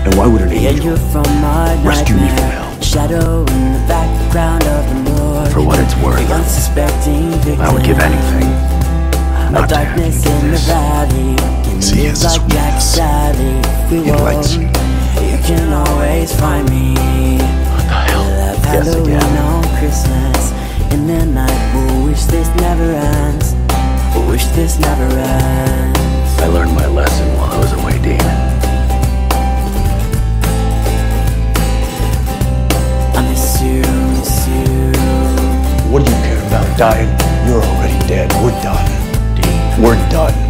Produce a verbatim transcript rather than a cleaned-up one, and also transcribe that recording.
And why would an angel you're from my rescue me from nightmare. hell? Shadow in the background of the moor. For what it's worth, The unsuspecting victim. I would give anything not A to have you darkness do in the this. valley. Can See, live it's a like Jack sweetness. Sally. We It lights you. You can always find me. What the hell? We'll have Guess Halloween again. on Christmas. In the night, we'll wish this never ends. We'll wish this never ends. I learned my lesson while I was away dating. I miss you, miss you. What do you care about dying? You're already dead. We're done. We're done.